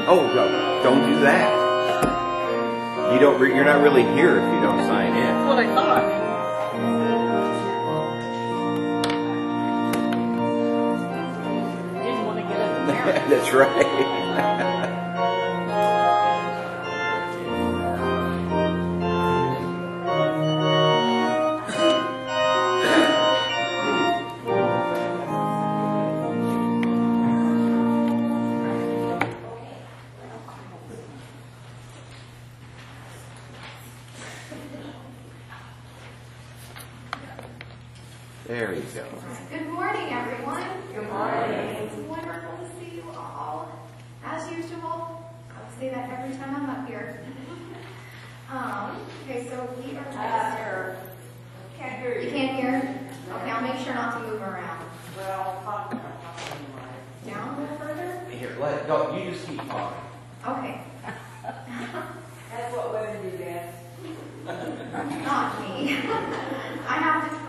Oh, don't do that. You're not really here if you don't sign in. That's what I thought. Didn't want to get it there. That's right. There you go. Good morning, everyone. Good morning. It's wonderful to see you all. As usual, I'll say that every time I'm up here. Okay, so we are Can't hear you. You can't hear? Okay, I'll make sure not to move around. Well, Down a little further? Here, let it go. You just keep talking. Okay. that's what women do, Dan. Not me. I have to try.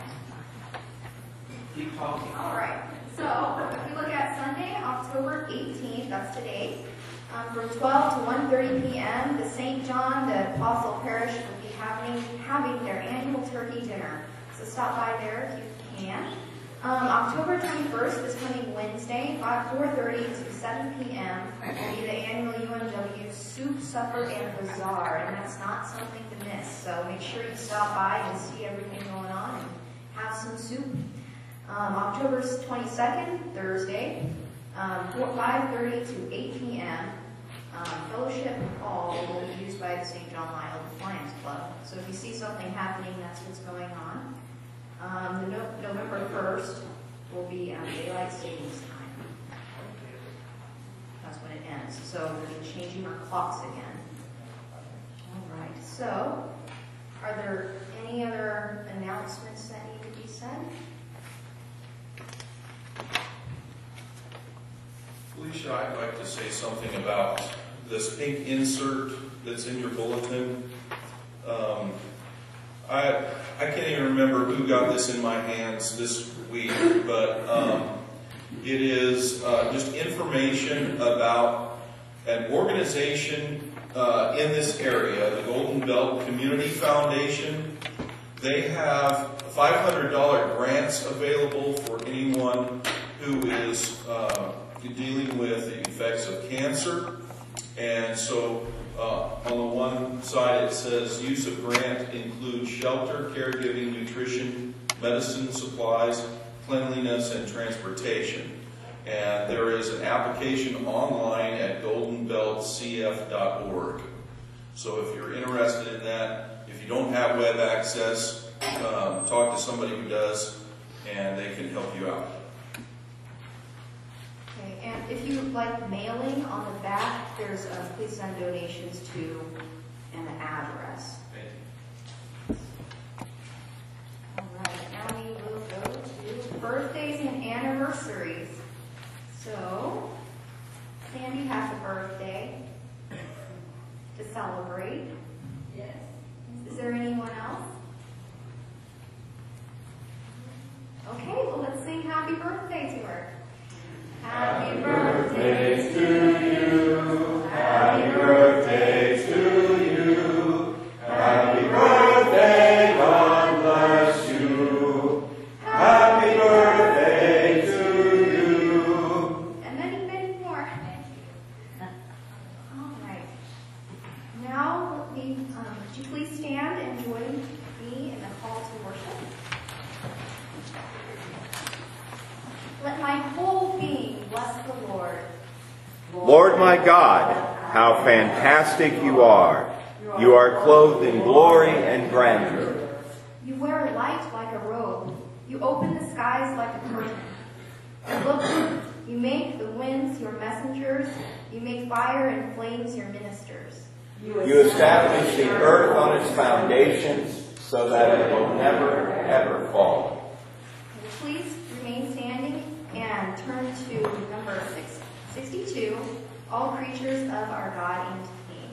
Keep talking. All right. So if we look at Sunday, October 18th, that's today, from 12 to 1:30 p.m., the St. John the Apostle Parish will be having their annual turkey dinner. So stop by there if you can. October 21st, this coming Wednesday, 4:30 to 7 p.m. will be the annual UMW Soup, Supper, and Bazaar, and that's not something to miss. So make sure you stop by and see everything going on and have some soup. October 22nd, Thursday, 5:30 to 8 p.m. Fellowship Hall will be used by the St. John Lyle Lions Club. So if you see something happening, that's what's going on. November 1st will be daylight savings time. That's when it ends. So we'll be changing our clocks again. All right. So, are there any other announcements that need to be said? Felicia, I'd like to say something about this pink insert that's in your bulletin. I can't even remember who got this in my hands this week, but it is just information about an organization in this area, the Golden Belt Community Foundation. They have $500 grants available for anyone who is dealing with the effects of cancer. And so on the one side it says use of grant includes shelter, caregiving, nutrition, medicine, supplies, cleanliness, and transportation. And there is an application online at goldenbeltcf.org. So if you're interested in that, if you don't have web access, talk to somebody who does, and they can help you out. Okay, and if you like mailing, on the back, there's please send donations to and the address. Thank you. All right, now we will go to birthdays and anniversaries. So, Sandy has a birthday to celebrate. Yes. Is there anyone else? Okay, well let's sing happy birthday to her. Happy birthday to you. Happy birthday to you. Happy birthday, God bless you. Happy birthday to you. And many, many more. All right. Now, would you please stand and join me in the call to worship? Let my whole being bless the Lord. Lord my God, how fantastic you are. You are clothed in glory and grandeur. You wear light like a robe. You open the skies like a curtain. And look, you make the winds your messengers. You make fire and flames your ministers. You establish the earth on its foundations so that it will never, ever fall. Please remain standing and turn to number 62, All Creatures of Our God and King.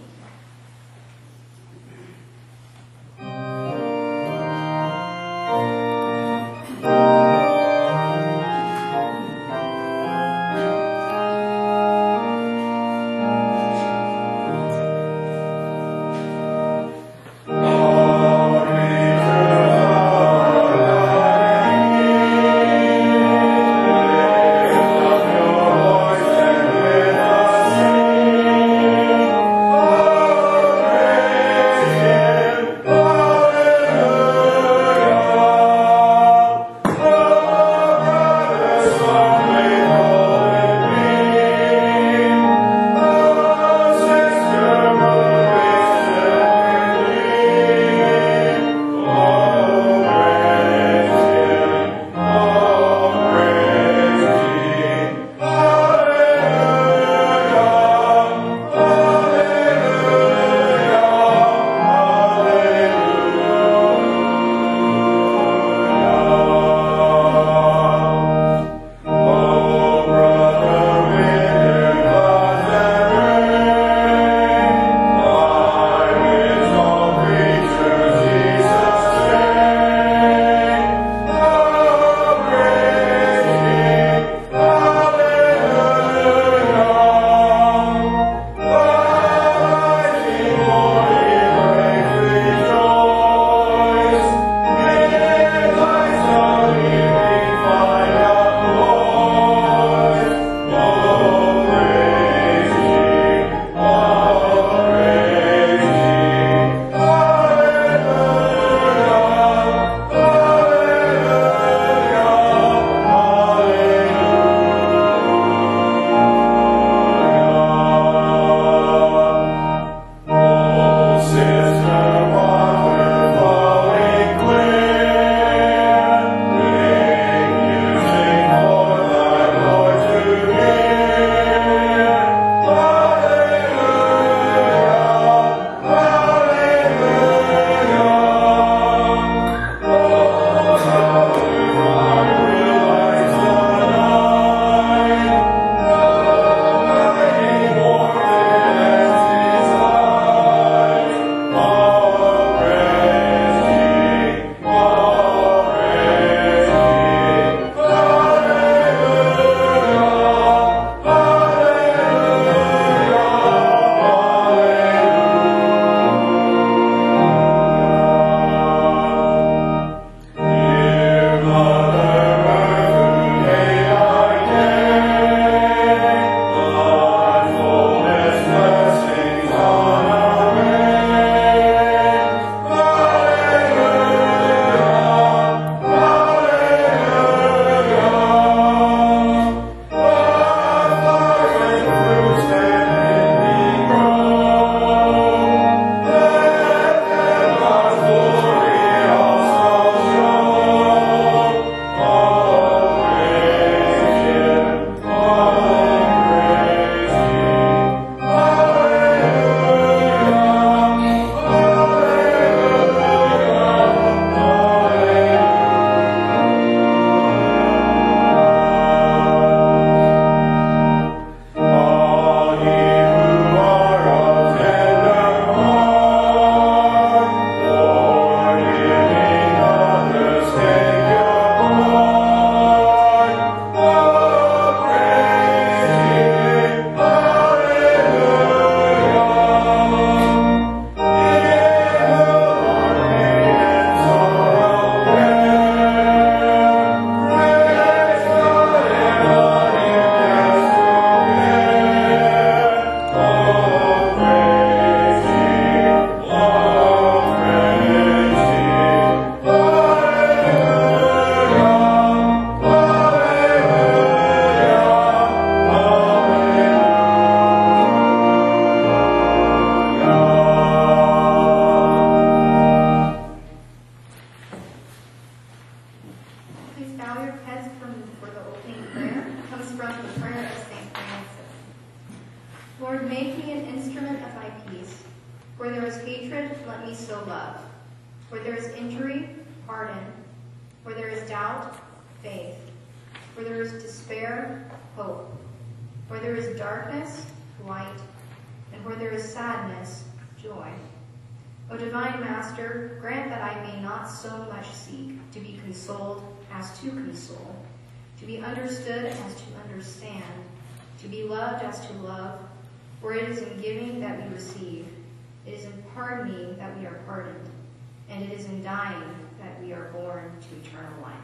Lord, make me an instrument of thy peace. Where there is hatred, let me sow love. Where there is injury, pardon. Where there is doubt, faith. Where there is despair, hope. Where there is darkness, light. And where there is sadness, joy. O divine Master, grant that I may not so much seek to be consoled as to console, to be understood as to understand, to be loved as to love, for it is in giving that we receive, it is in pardoning that we are pardoned, and it is in dying that we are born to eternal life.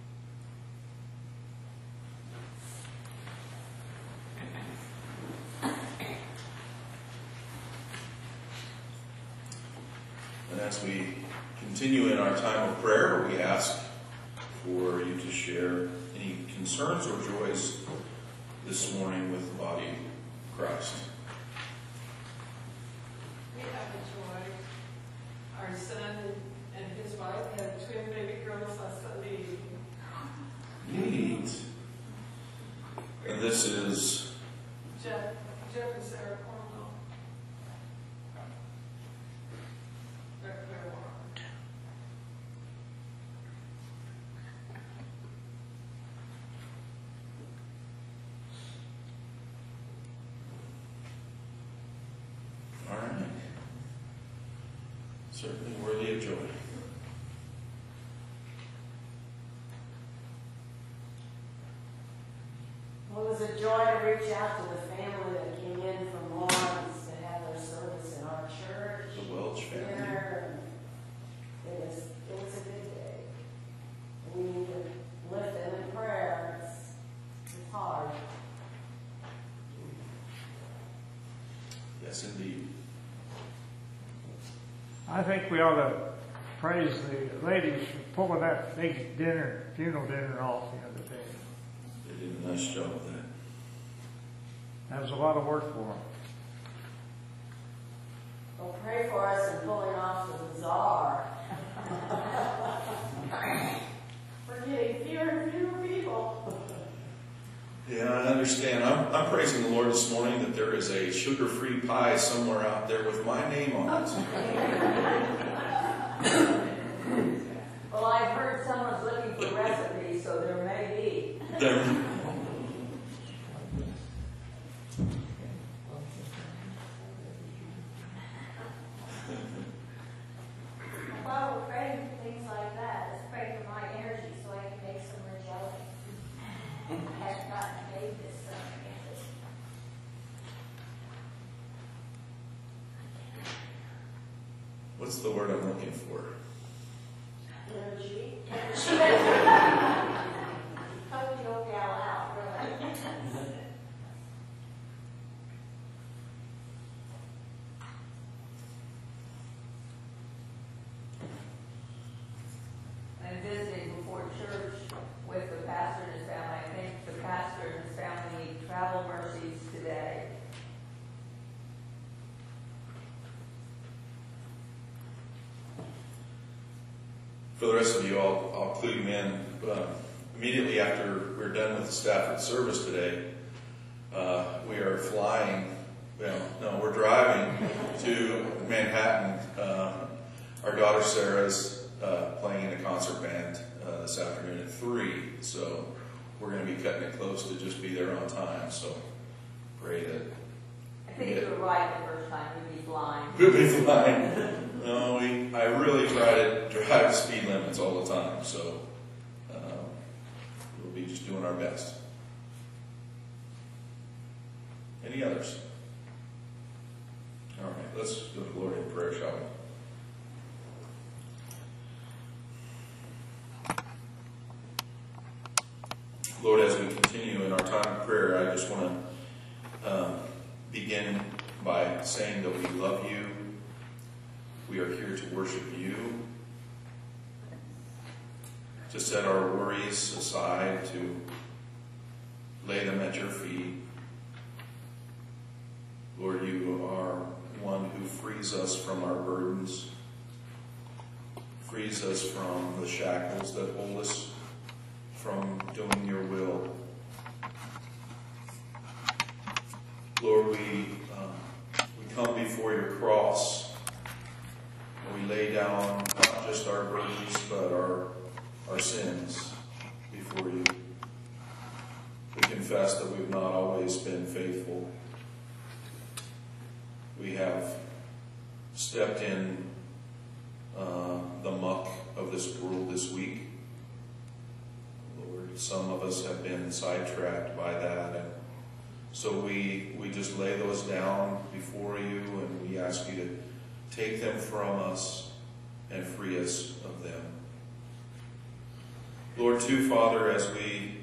And as we continue in our time of prayer, we ask for you to share any concerns or joys this morning with the body of Christ. We have a joy. Our son and his wife had twin baby girls last Sunday evening. Neat. And this is Jeff and Sarah Cornwell. They're Clearwater. all right. Certainly worthy of joy. Well, it was a joy to reach out to the family that came in from Lawrence to have their service in our church. The Welch family. Here, and it was a good day. We need to lift them in prayer. It's hard. Yes, indeed. I think we ought to praise the ladies for pulling that big funeral dinner off the other day. They did a nice job of that. That was a lot of work for them. Well, pray for us in pulling off the bazaar. We're getting fewer and fewer people. Yeah, I understand. I'm praising the Lord this morning that there is a sugar-free pie somewhere out there with my name on it. Well, I've heard someone's looking for recipes, so there may be. While we're praying for things like that, let's pray for my energy so I can make some more jelly. I haven't gotten made this summer yet. What's the word I'm looking for? Energy. Hope you don't gal out, really. And visiting before church with the pastor and his family. I think the pastor and his family need travel mercies today. For the rest of you, I'll clue you in. Immediately after we're done with the Stafford service today, we are flying, we're driving to Manhattan. Our daughter Sarah's playing in a concert band this afternoon at 3, so we're going to be cutting it close to just be there on time, so pray that. I think you were right the first time. You'd be blind. We'll be flying. No, I really try to drive speed limits all the time, so we'll be just doing our best. Any others? All right, let's go to glory in prayer, shall we? Lord, as we continue in our time of prayer, I just want to begin by saying that we love you. We are here to worship you, to set our worries aside, to lay them at your feet. Lord, you are one who frees us from our burdens, frees us from the shackles that hold us from doing your will. Lord, we before your cross, and we lay down not just our burdens, but our sins before you. We confess that we've not always been faithful. We have stepped in the muck of this world this week. Lord, some of us have been sidetracked by that, and so we just lay those down before you, and we ask you to take them from us and free us of them. Lord, too, Father, as we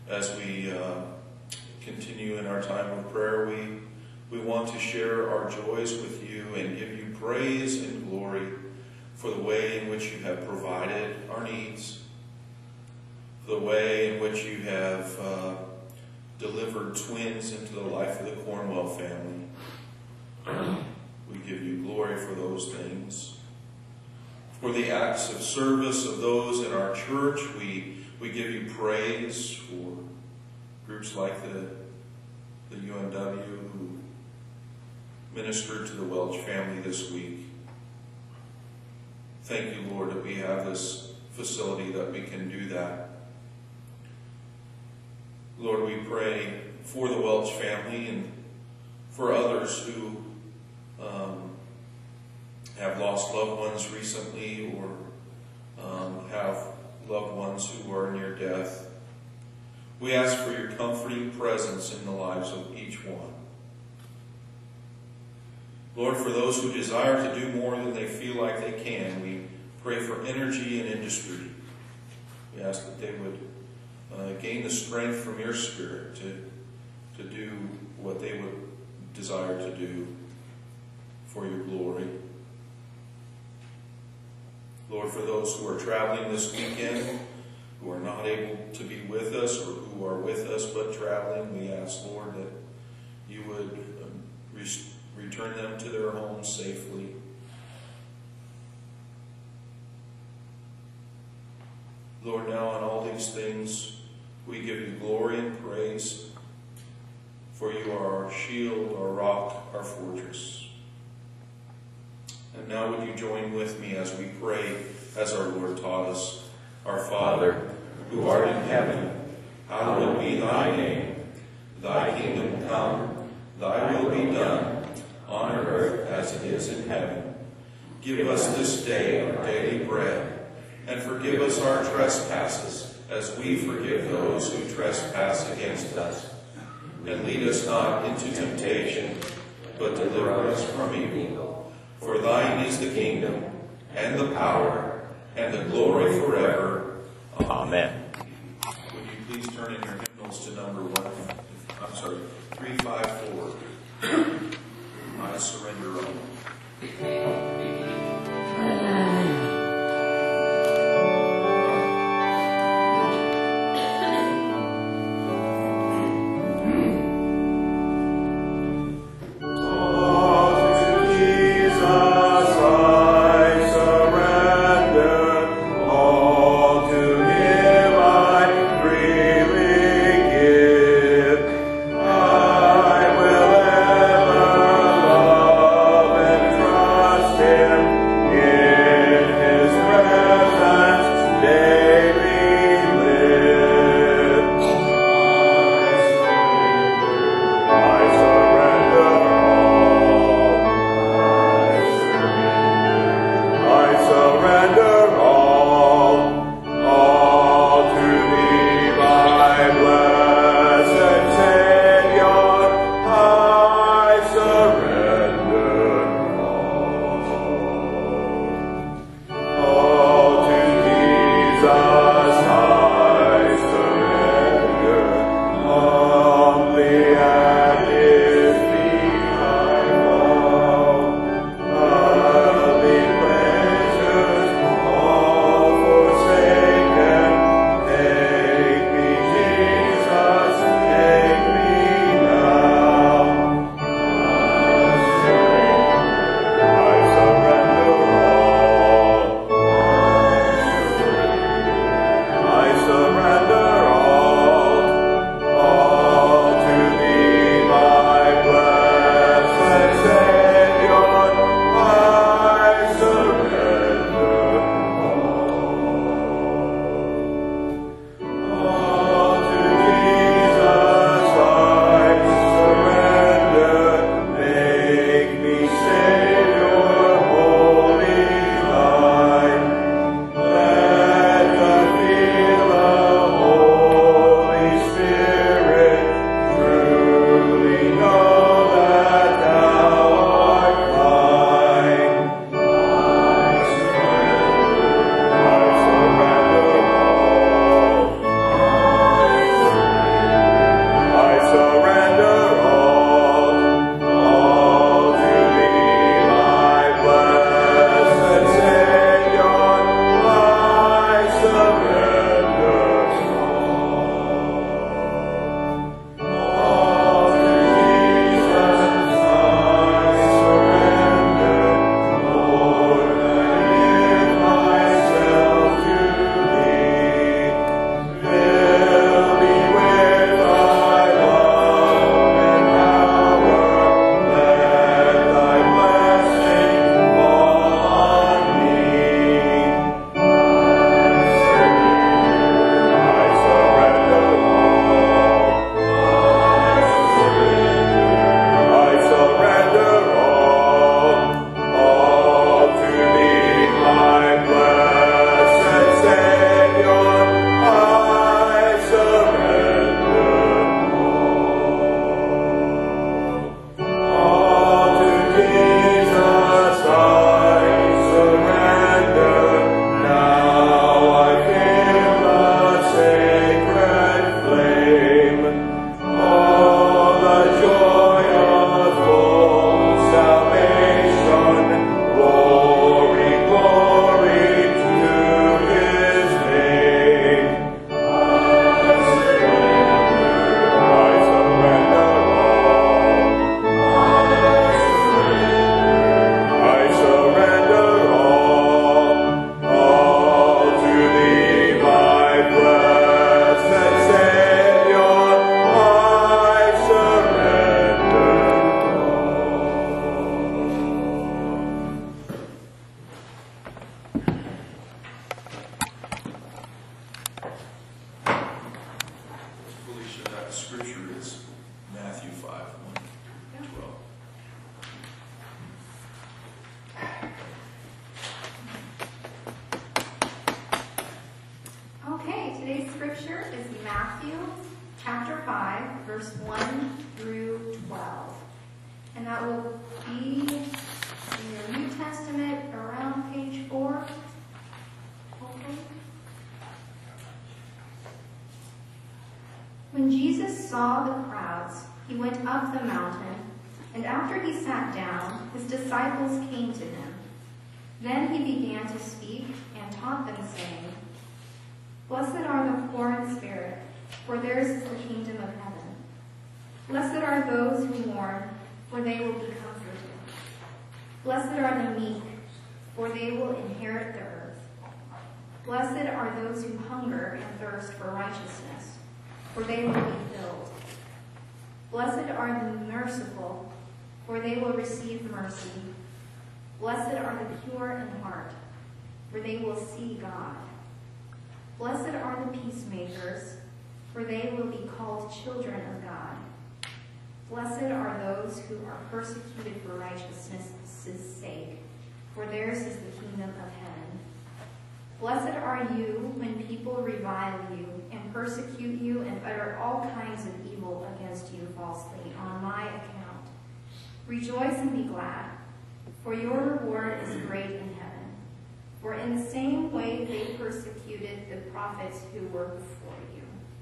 continue in our time of prayer, we want to share our joys with you and give you praise and glory for the way in which you have provided our needs, the way in which you have delivered twins into the life of the Cornwell family. We give you glory for those things. For the acts of service of those in our church, we give you praise for groups like the UNW who ministered to the Welch family this week. Thank you, Lord, that we have this facility that we can do that. Lord, we pray for the Welch family and for others who have lost loved ones recently or have loved ones who are near death. We ask for your comforting presence in the lives of each one. Lord, for those who desire to do more than they feel like they can, we pray for energy and industry. We ask that they would gain the strength from your Spirit to do what they would desire to do for your glory. Lord, for those who are traveling this weekend, who are not able to be with us or who are with us but traveling, we ask, Lord, that you would return them to their homes safely. Lord, now in all these things, we give you glory and praise, for you are our shield, our rock, our fortress. And now would you join with me as we pray, as our Lord taught us. Our Father, who art in heaven, hallowed be thy name. Thy kingdom come, thy will be done, on earth as it is in heaven. Give us this day our daily bread, and forgive us our trespasses, as we forgive those who trespass against us. And lead us not into temptation, but deliver us from evil. For thine is the kingdom, and the power, and the glory forever. Amen. Would you please turn in your hymnals to number 354. I surrender all. I will Matthew chapter 5, verse 1 through 12. And that will be in your New Testament around page 4. Hopefully. When Jesus saw the crowds, he went up the mountain, and after he sat down, his disciples came to him. Then he began to speak and taught them, saying, Blessed are the poor in spirit, for theirs is the kingdom of heaven. Blessed are those who mourn, for they will be comforted. Blessed are the meek, for they will inherit the earth. Blessed are those who hunger and thirst for righteousness, for they will be filled. Blessed are the merciful, for they will receive mercy. Blessed are the pure in heart, for they will see God. Blessed are the peacemakers, for they will be called children of God. Blessed are those who are persecuted for righteousness' sake, for theirs is the kingdom of heaven. Blessed are you when people revile you and persecute you and utter all kinds of evil against you falsely on my account. Rejoice and be glad, for your reward is great in heaven. For in the same way they persecuted the prophets who were before you.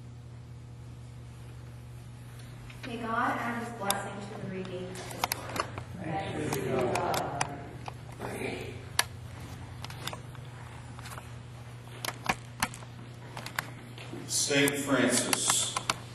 May God add his blessing to the reading of his word. Thanks be to God. St. Francis.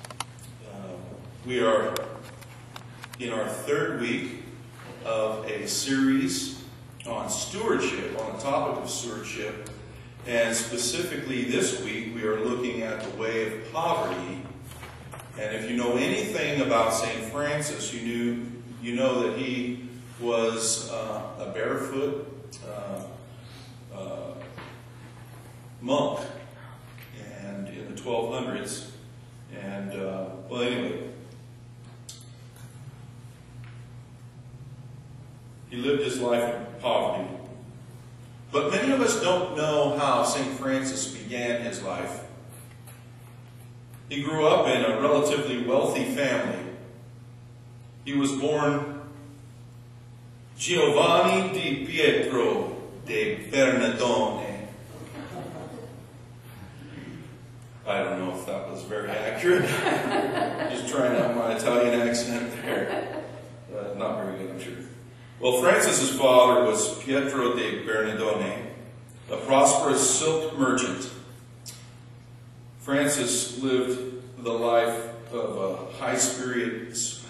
We are in our third week of a series on stewardship, on the topic of stewardship, and specifically this week we are looking at the way of poverty. And if you know anything about St. Francis, you know that he was a barefoot monk, and in the 1200s. And well, anyway, he lived his life in poverty. But many of us don't know how St. Francis began his life. He grew up in a relatively wealthy family. He was born Giovanni di Pietro de Bernardone. I don't know if that was very accurate. Just trying out my Italian accent there. Not very good, I'm sure. Well, Francis's father was Pietro de Bernardone, a prosperous silk merchant. Francis lived the life of a high-spirited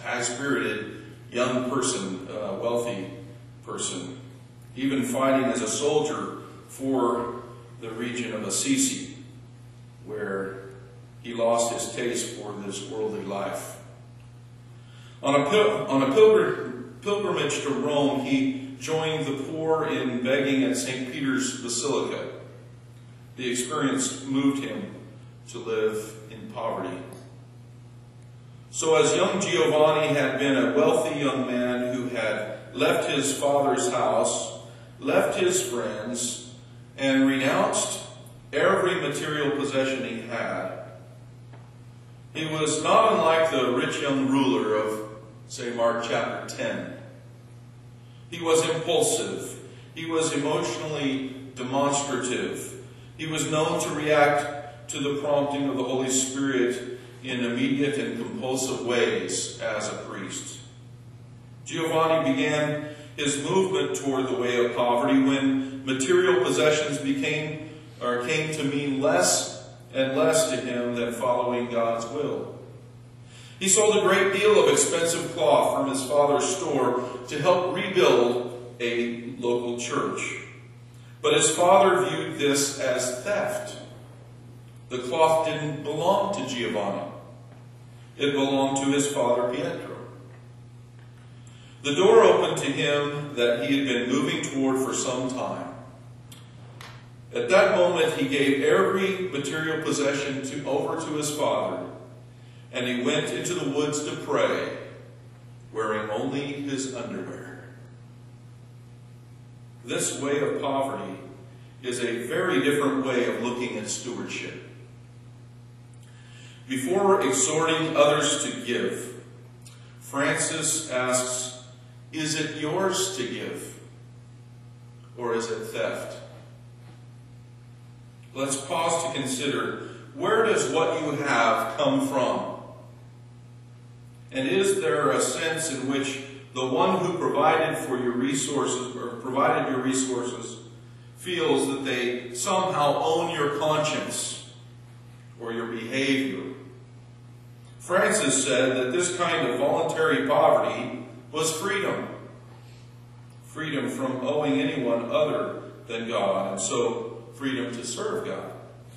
young person, a wealthy person, even fighting as a soldier for the region of Assisi, where he lost his taste for this worldly life. On a pilgrimage to Rome, he joined the poor in begging at St. Peter's Basilica. The experience moved him to live in poverty. So as young Giovanni had been a wealthy young man who had left his father's house, left his friends, and renounced every material possession he had, he was not unlike the rich young ruler of, say, Mark chapter 10. He was impulsive. He was emotionally demonstrative. He was known to react to the prompting of the Holy Spirit in immediate and compulsive ways as a priest. Giovanni began his movement toward the way of poverty when material possessions came to mean less and less to him than following God's will. He sold a great deal of expensive cloth from his father's store to help rebuild a local church. But his father viewed this as theft. The cloth didn't belong to Giovanni. It belonged to his father Pietro. The door opened to him that he had been moving toward for some time. At that moment, he gave every material possession over to his father, and he went into the woods to pray, wearing only his underwear. This way of poverty is a very different way of looking at stewardship. Before exhorting others to give, Francis asks, is it yours to give, or is it theft? Let's pause to consider, where does what you have come from? And is there a sense in which the one who provided for your resources, or provided your resources, feels that they somehow own your conscience or your behavior? Francis said that this kind of voluntary poverty was freedom. Freedom from owing anyone other than God, and so freedom to serve God.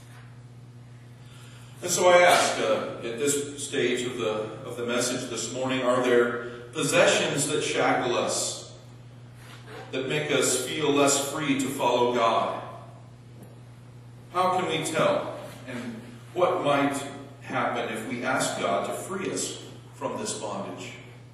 And so I ask, at this stage of the message this morning, are there possessions that shackle us, that make us feel less free to follow God? How can we tell? And what might happen if we ask God to free us from this bondage?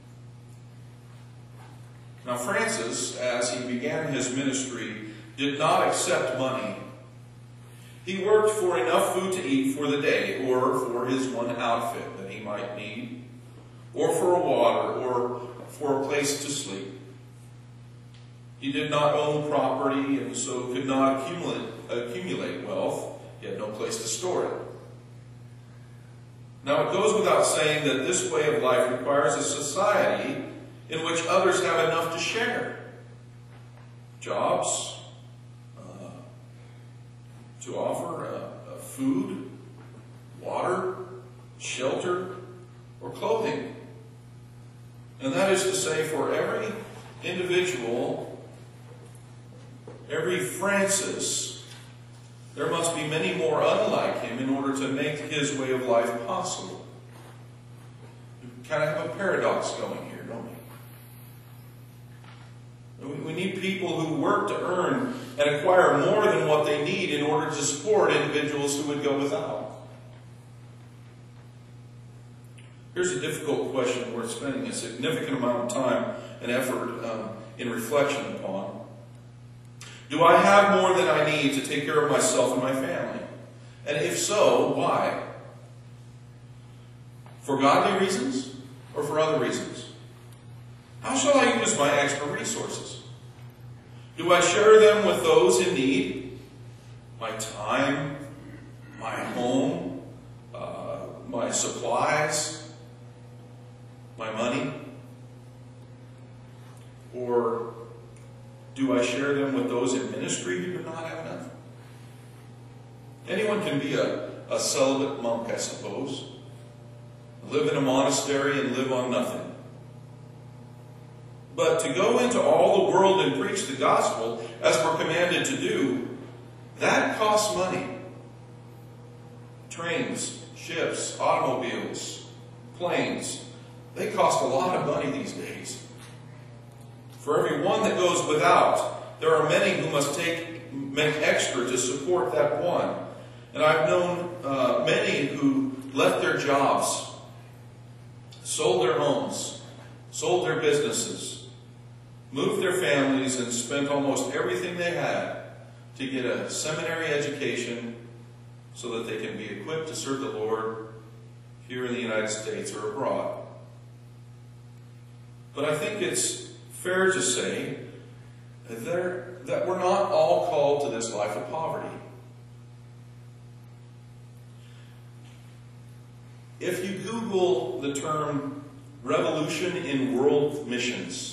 Now, Francis, as he began his ministry, did not accept money. He worked for enough food to eat for the day, or for his one outfit that he might need, or for water, or for a place to sleep. He did not own property, and so could not accumulate wealth. He had no place to store it. Now, it goes without saying that this way of life requires a society in which others have enough to share. Jobs, to offer food, water, shelter, or clothing. And that is to say, for every individual, every Francis, there must be many more unlike him in order to make his way of life possible. We kind of have a paradox going here, don't we? We need people who work to earn and acquire more than what they need in order to support individuals who would go without. Here's a difficult question worth spending a significant amount of time and effort in reflection upon. Do I have more than I need to take care of myself and my family? And if so, why? For godly reasons or for other reasons? How shall I use my extra resources? Do I share them with those in need? My time, my home, my supplies, my money? Or do I share them with those in ministry who do not have enough? Anyone can be a celibate monk, I suppose. Live in a monastery and live on nothing. But to go into all the world and preach the gospel, as we're commanded to do, that costs money. Trains, ships, automobiles, planes, they cost a lot of money these days. For every one that goes without, there are many who must make extra to support that one. And I've known many who left their jobs, sold their homes, sold their businesses, moved their families, and spent almost everything they had to get a seminary education so that they can be equipped to serve the Lord here in the United States or abroad. But I think it's fair to say that we're not all called to this life of poverty. If you Google the term revolution in world missions,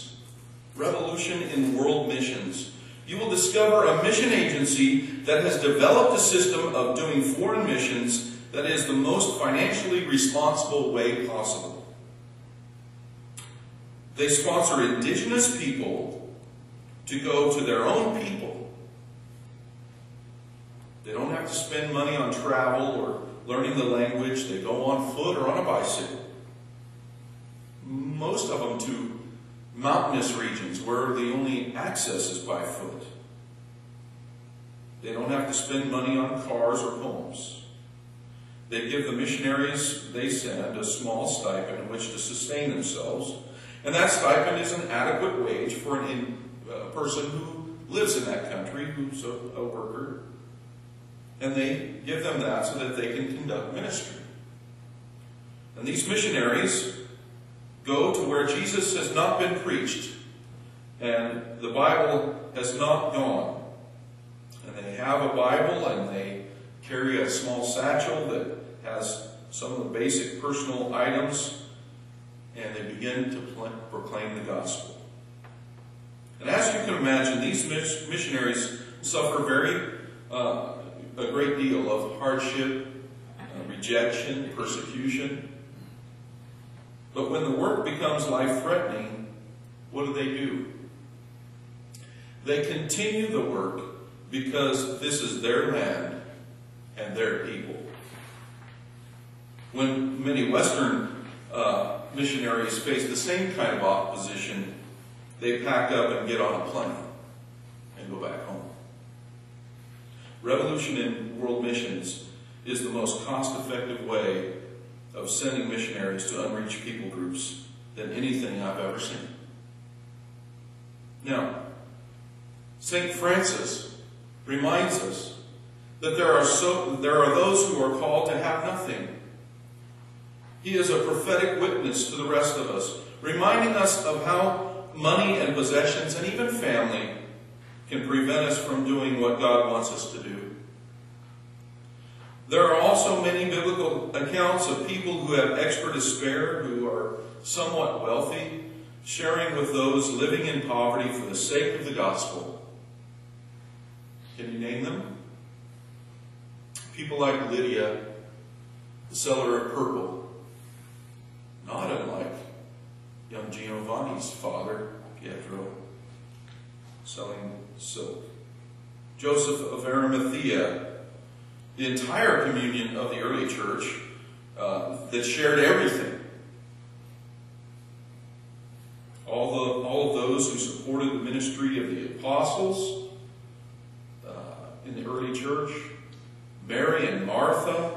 you will discover a mission agency that has developed a system of doing foreign missions that is the most financially responsible way possible. They sponsor indigenous people to go to their own people. They don't have to spend money on travel or learning the language. They go on foot or on a bicycle. Most of them to mountainous regions where the only access is by foot. They don't have to spend money on cars or homes. They give the missionaries they send a small stipend in which to sustain themselves, and that stipend is an adequate wage for a person who lives in that country, who's a worker, and they give them that so that they can conduct ministry. And these missionaries go to where Jesus has not been preached and the Bible has not gone. And they have a Bible and they carry a small satchel that has some of the basic personal items, and they begin to proclaim the gospel. And as you can imagine, these missionaries suffer a great deal of hardship, rejection, persecution. But when the work becomes life-threatening, what do? They continue the work because this is their land and their people. When many Western missionaries face the same kind of opposition, they pack up and get on a plane and go back home. Revolution in World Missions is the most cost-effective way of sending missionaries to unreached people groups than anything I've ever seen. Now, St. Francis reminds us that there are those who are called to have nothing. He is a prophetic witness to the rest of us, reminding us of how money and possessions and even family can prevent us from doing what God wants us to do. There are also many biblical accounts of people who have extra to spare, who are somewhat wealthy, sharing with those living in poverty for the sake of the gospel. Can you name them? People like Lydia, the seller of purple, not unlike young Giovanni's father, Pietro, selling silk. Joseph of Arimathea, the entire communion of the early church that shared everything. All of those who supported the ministry of the apostles in the early church, Mary and Martha,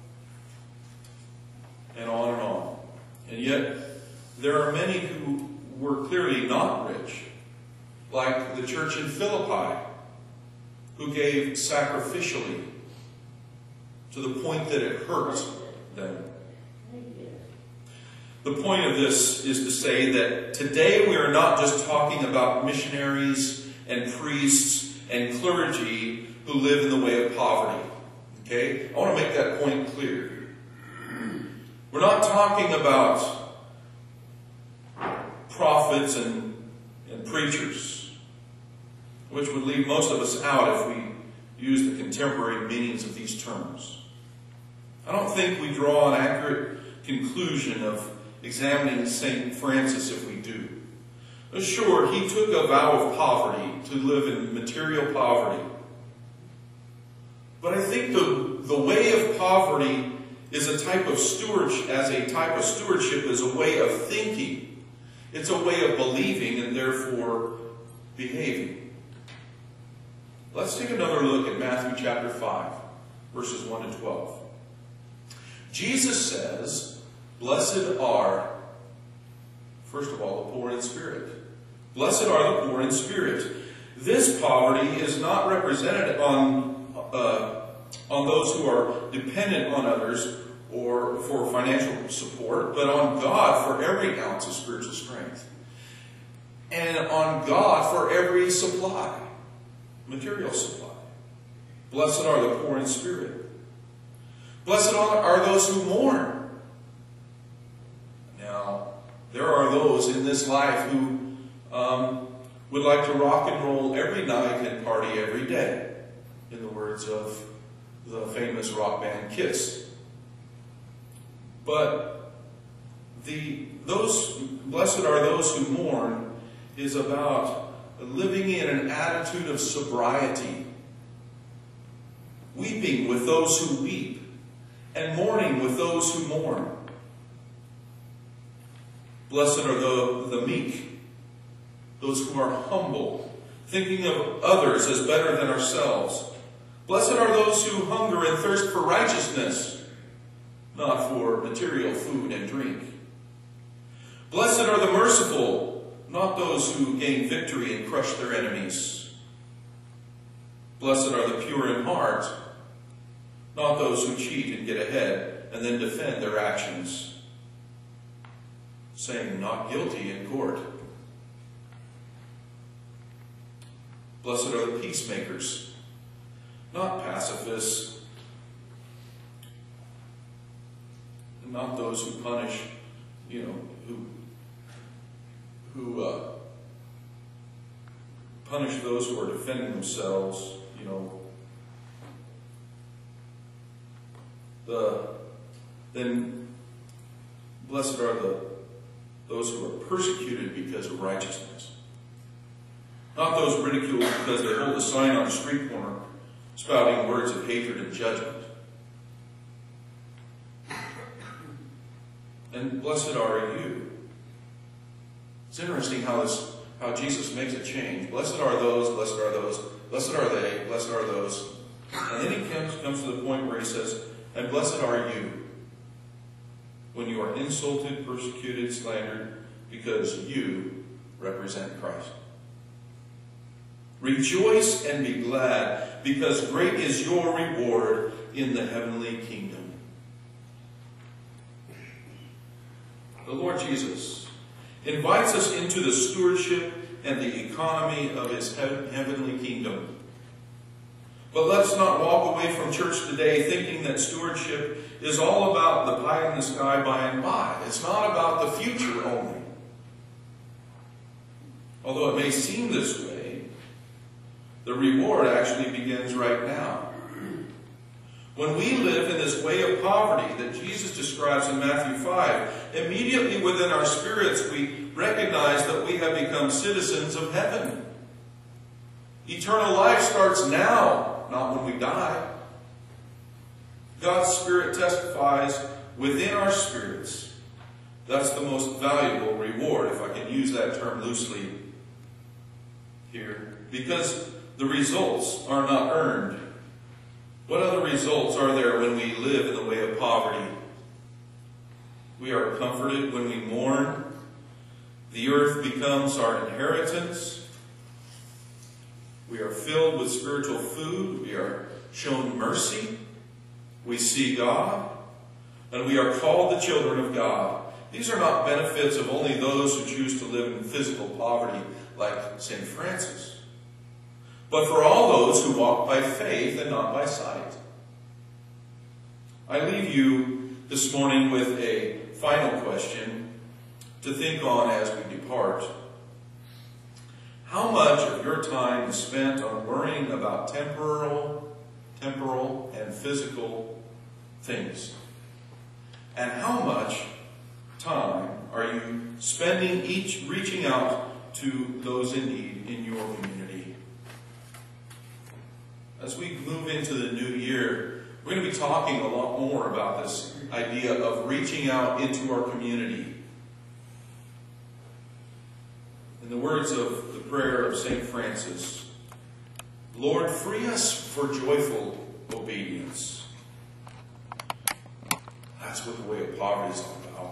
and on and on. And yet, there are many who were clearly not rich, like the church in Philippi, who gave sacrificially to the point that it hurt them. The point of this is to say that today we are not just talking about missionaries and priests and clergy who live in the way of poverty. Okay? I want to make that point clear. We're not talking about prophets and preachers, which would leave most of us out if we use the contemporary meanings of these terms. I don't think we draw an accurate conclusion of examining St. Francis if we do. Sure, he took a vow of poverty to live in material poverty. But I think the way of poverty is a type of stewardship, is a way of thinking. It's a way of believing and therefore behaving. Let's take another look at Matthew chapter 5, verses 1 to 12. Jesus says, "Blessed are," first of all, the poor in spirit. Blessed are the poor in spirit. This poverty is not represented on those who are dependent on others or for financial support, but on God for every ounce of spiritual strength. And on God for every supply, material supply. Blessed are the poor in spirit. Blessed are those who mourn. Now, there are those in this life who would like to rock and roll every night and party every day, in the words of the famous rock band Kiss. But blessed are those who mourn is about living in an attitude of sobriety, weeping with those who weep, and mourning with those who mourn. Blessed are the meek, those who are humble, thinking of others as better than ourselves. Blessed are those who hunger and thirst for righteousness, not for material food and drink. Blessed are the merciful, not those who gain victory and crush their enemies. Blessed are the pure in heart, not those who cheat and get ahead and then defend their actions. saying not guilty in court. Blessed are the peacemakers, not pacifists, and not those who punish, who punish those who are defending themselves, Then blessed are those who are persecuted because of righteousness. Not those ridiculed because they hold a sign on a street corner spouting words of hatred and judgment. And blessed are you. It's interesting how Jesus makes a change. Blessed are those, blessed are those, blessed are they, blessed are those. And then he comes to the point where he says, and blessed are you when you are insulted, persecuted, slandered, because you represent Christ. Rejoice and be glad, because great is your reward in the heavenly kingdom. The Lord Jesus invites us into the stewardship and the economy of his heavenly kingdom. But let's not walk away from church today thinking that stewardship is all about the pie in the sky by and by. It's not about the future only. Although it may seem this way, the reward actually begins right now. When we live in this way of poverty that Jesus describes in Matthew 5, immediately within our spirits we recognize that we have become citizens of heaven. Eternal life starts now, not when we die. God's Spirit testifies within our spirits. That's the most valuable reward, if I can use that term loosely here, because the results are not earned. What other results are there when we live in the way of poverty? We are comforted when we mourn. The earth becomes our inheritance. We are filled with spiritual food. We are shown mercy. We see God. And we are called the children of God. These are not benefits of only those who choose to live in physical poverty like St. Francis, but for all those who walk by faith and not by sight. I leave you this morning with a final question to think on as we depart. How much of your time is spent on worrying about temporal and physical things? And how much time are you spending reaching out to those in need in your community? As we move into the new year, we're going to be talking a lot more about this idea of reaching out into our community. In the words of the prayer of St. Francis, Lord, free us for joyful obedience. That's what the way of poverty is all about.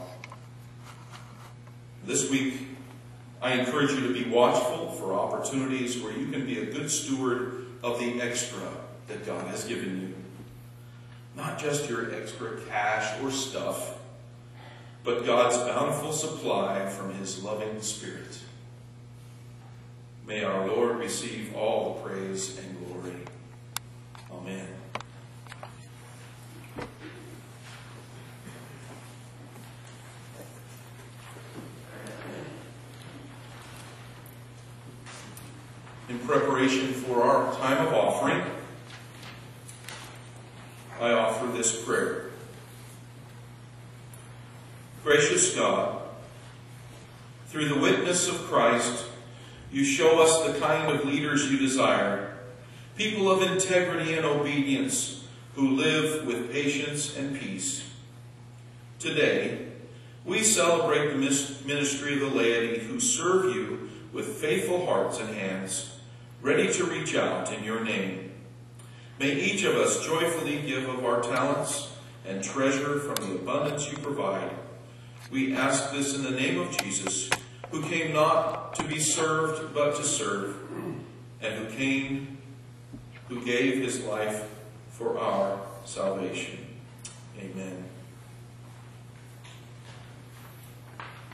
This week, I encourage you to be watchful for opportunities where you can be a good steward of the extra that God has given you. Not just your extra cash or stuff, but God's bountiful supply from his loving Spirit. May our Lord receive all the praise and glory. Amen. In preparation for our time of offering, I offer this prayer. Gracious God, through the witness of Christ, you show us the kind of leaders you desire, people of integrity and obedience who live with patience and peace. Today, we celebrate the ministry of the laity who serve you with faithful hearts and hands, ready to reach out in your name. May each of us joyfully give of our talents and treasure from the abundance you provide. We ask this in the name of Jesus, who came not to be served, but to serve, and who gave his life for our salvation. Amen.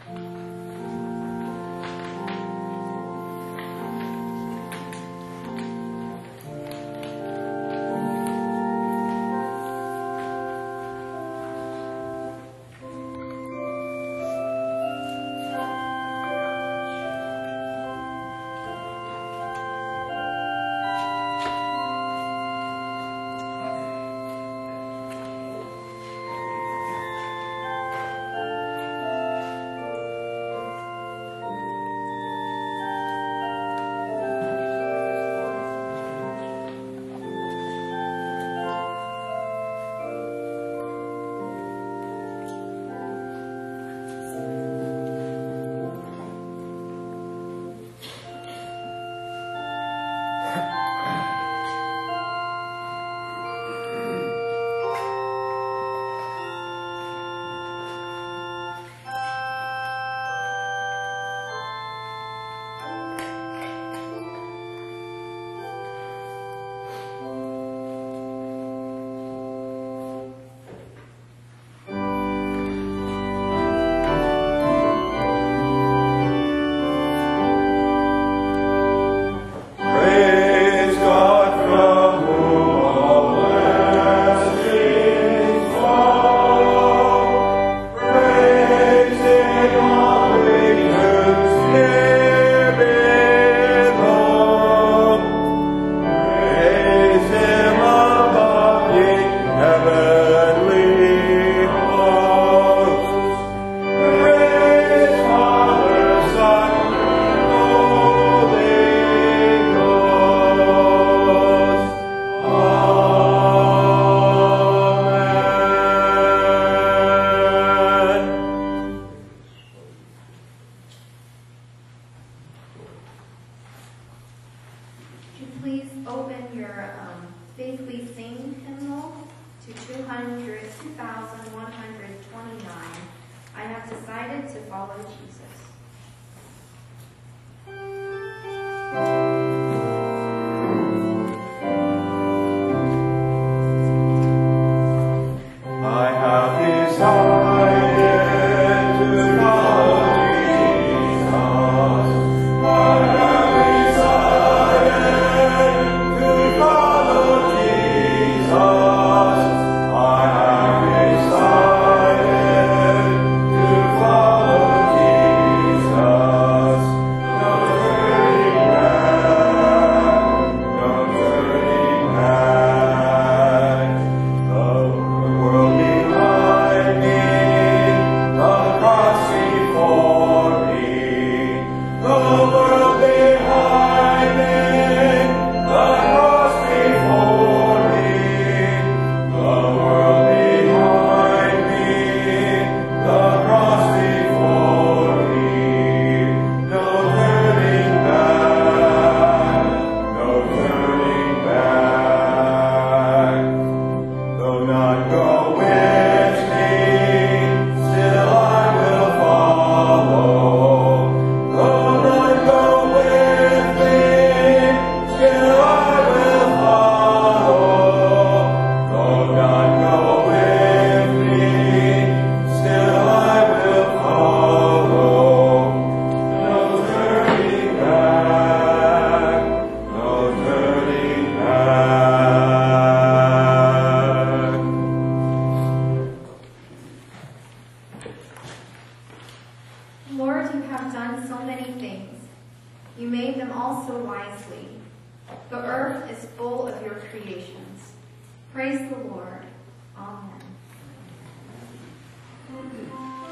Praise the Lord. Amen.